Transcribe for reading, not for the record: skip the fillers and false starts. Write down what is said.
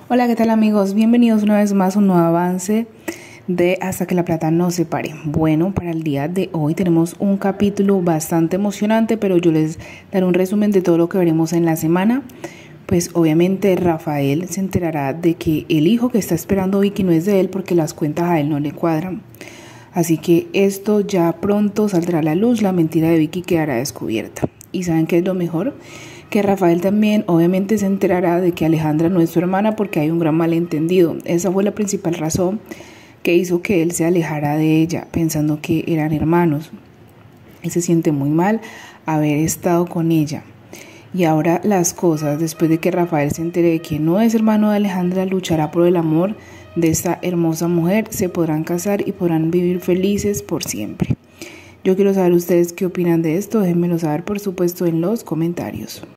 Hola, ¿qué tal amigos? Bienvenidos una vez más a un nuevo avance de Hasta que la plata nos separe. Bueno, para el día de hoy tenemos un capítulo bastante emocionante, pero yo les daré un resumen de todo lo que veremos en la semana. Pues obviamente Rafael se enterará de que el hijo que está esperando Vicky no es de él porque las cuentas a él no le cuadran. Así que esto ya pronto saldrá a la luz, la mentira de Vicky quedará descubierta. ¿Y saben qué es lo mejor? Que Rafael también obviamente se enterará de que Alejandra no es su hermana porque hay un gran malentendido. Esa fue la principal razón que hizo que él se alejara de ella, pensando que eran hermanos. Él se siente muy mal haber estado con ella. Y ahora las cosas, después de que Rafael se entere de que no es hermano de Alejandra, luchará por el amor de esta hermosa mujer, se podrán casar y podrán vivir felices por siempre. Yo quiero saber ustedes qué opinan de esto, déjenmelo saber por supuesto en los comentarios.